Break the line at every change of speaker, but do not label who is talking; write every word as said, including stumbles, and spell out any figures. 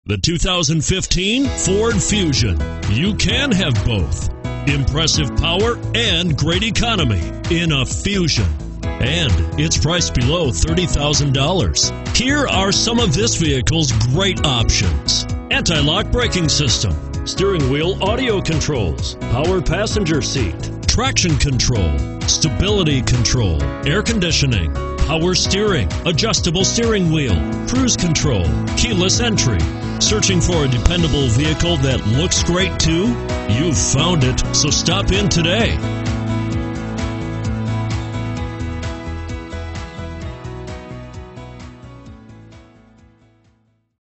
The two thousand fifteen Ford Fusion. You can have both. Impressive power and great economy in a Fusion. And it's priced below thirty thousand dollars. Here are some of this vehicle's great options: anti-lock braking system, steering wheel audio controls, power passenger seat, traction control, stability control, air conditioning, power steering, adjustable steering wheel, cruise control, keyless entry. Searching for a dependable vehicle that looks great too? You've found it, so stop in today.